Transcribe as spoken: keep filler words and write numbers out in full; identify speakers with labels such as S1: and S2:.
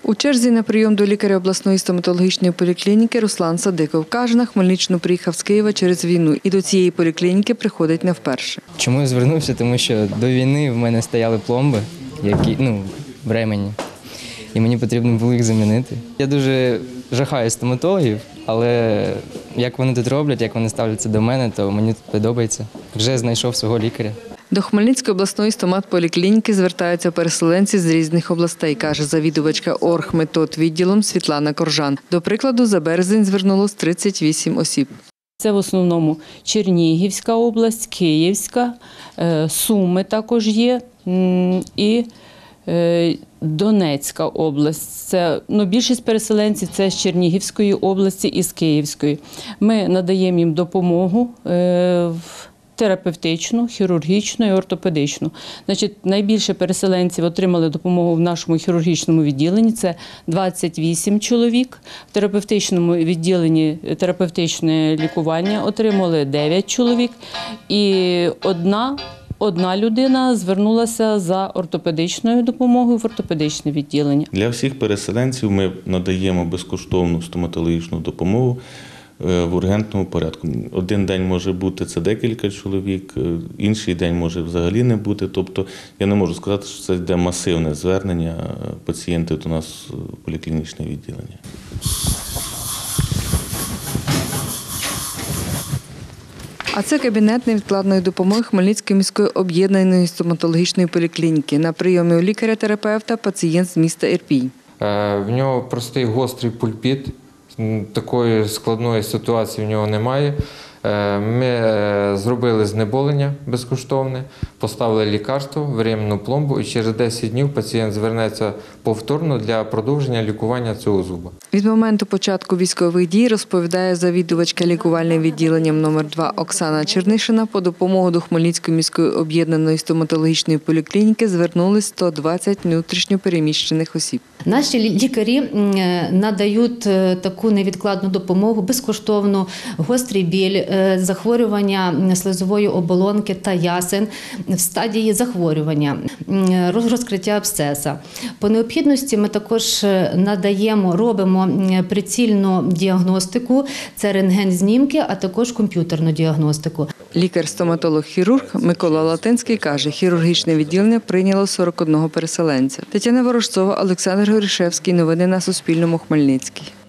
S1: У черзі на прийом до лікаря обласної стоматологічної поліклініки Руслан Садиков. Каже, на Хмельниччину приїхав з Києва через війну і до цієї поліклініки приходить не вперше.
S2: Чому я звернувся? Тому що до війни в мене стояли пломби, які, ну, временні, і мені потрібно було їх замінити. Я дуже жахаю стоматологів, але як вони тут роблять, як вони ставляться до мене, то мені тут подобається. Вже знайшов свого лікаря.
S1: До Хмельницької обласної стоматполіклініки звертаються переселенці з різних областей, каже завідувачка оргметод-відділом Світлана Коржан. До прикладу, за березень звернулось тридцять вісім осіб.
S3: Це в основному Чернігівська область, Київська, Суми також є і Донецька область. Це, ну, більшість переселенців – це з Чернігівської області і з Київської. Ми надаємо їм допомогу в терапевтичну, хірургічну і ортопедичну. Значить, найбільше переселенців отримали допомогу в нашому хірургічному відділенні – це двадцять вісім чоловік. В терапевтичному відділенні терапевтичне лікування отримали дев'ять чоловік. І одна, одна людина звернулася за ортопедичною допомогою в ортопедичне відділення.
S4: Для всіх переселенців ми надаємо безкоштовну стоматологічну допомогу в ургентному порядку. Один день може бути це декілька чоловік, інший день може взагалі не бути. Тобто я не можу сказати, що це йде масивне звернення пацієнтів до нас в поліклінічне відділення.
S1: А це кабінет невідкладної допомоги Хмельницької міської об'єднаної стоматологічної поліклініки. На прийомі у лікаря-терапевта пацієнт з міста Ірпінь.
S5: В нього простий гострий пульпіт. Такої складної ситуації в нього немає. Ми зробили знеболення безкоштовне, поставили лікарство, временну пломбу, і через десять днів пацієнт звернеться повторно для продовження лікування цього зуба.
S1: Від моменту початку військових дій, розповідає завідувачка лікувальним відділенням номер два Оксана Чернишина, по допомогу до Хмельницької міської об'єднаної стоматологічної поліклініки звернулись сто двадцять внутрішньо переміщених осіб.
S6: Наші лікарі надають таку невідкладну допомогу, безкоштовну, гострий біль, захворювання слизової оболонки та ясен в стадії захворювання, розкриття абсцеса. По необхідності ми також надаємо, робимо прицільну діагностику, це рентген-знімки, а також комп'ютерну діагностику.
S1: Лікар-стоматолог-хірург Микола Латинський каже, хірургічне відділення прийняло сорок одного переселенця. Тетяна Ворожцова, Олександр Горішевський. Новини на Суспільному. Хмельницький.